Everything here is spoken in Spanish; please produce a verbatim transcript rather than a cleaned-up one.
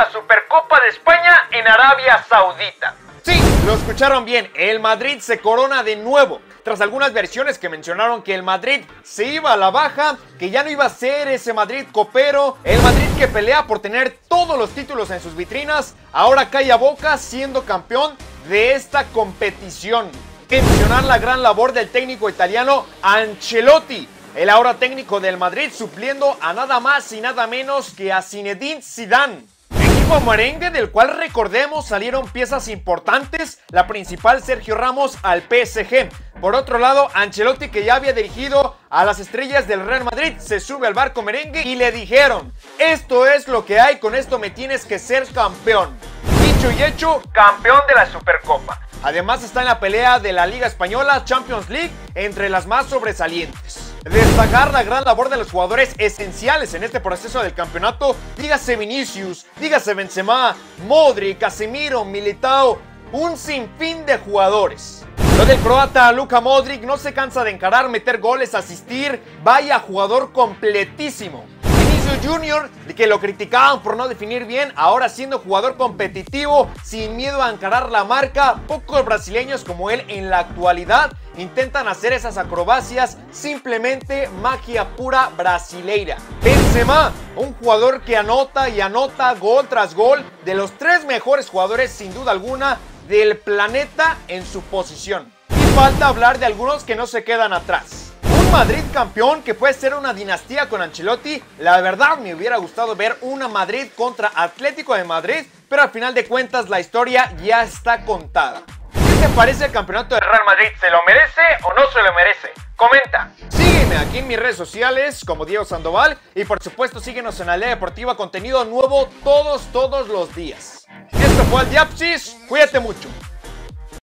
la Supercopa de España en Arabia Saudita. Sí, lo escucharon bien, el Madrid se corona de nuevo. Tras algunas versiones que mencionaron que el Madrid se iba a la baja, que ya no iba a ser ese Madrid copero, el Madrid que pelea por tener todos los títulos en sus vitrinas, ahora cae a boca siendo campeón de esta competición. Hay que mencionar la gran labor del técnico italiano Ancelotti, el ahora técnico del Madrid, supliendo a nada más y nada menos que a Zinedine Zidane. Equipo merengue del cual, recordemos, salieron piezas importantes, la principal Sergio Ramos al P S G. Por otro lado, Ancelotti, que ya había dirigido a las estrellas del Real Madrid, se sube al barco merengue y le dijeron: esto es lo que hay, con esto me tienes que ser campeón. Dicho y hecho, campeón de la Supercopa. Además está en la pelea de la Liga Española, Champions League, entre las más sobresalientes. Destacar la gran labor de los jugadores esenciales en este proceso del campeonato, dígase Vinicius, dígase Benzema, Modric, Casemiro, Militao, un sinfín de jugadores. Lo del croata Luka Modric no se cansa de encarar, meter goles, asistir, vaya jugador completísimo. Vinicius Junior, que lo criticaban por no definir bien, ahora siendo jugador competitivo, sin miedo a encarar la marca. Pocos brasileños como él en la actualidad intentan hacer esas acrobacias, simplemente magia pura brasileira. Benzema, un jugador que anota y anota gol tras gol, de los tres mejores jugadores sin duda alguna del planeta en su posición. Y falta hablar de algunos que no se quedan atrás. Un Madrid campeón que puede ser una dinastía con Ancelotti. La verdad me hubiera gustado ver una Madrid contra Atlético de Madrid, pero al final de cuentas la historia ya está contada. ¿Qué te parece el campeonato del Real Madrid? ¿Se lo merece o no se lo merece? Comenta. Sígueme aquí en mis redes sociales como Diego Sandoval y por supuesto síguenos en Aldea Deportiva, contenido nuevo todos, todos los días. Esto fue el Diapsis, cuídate mucho.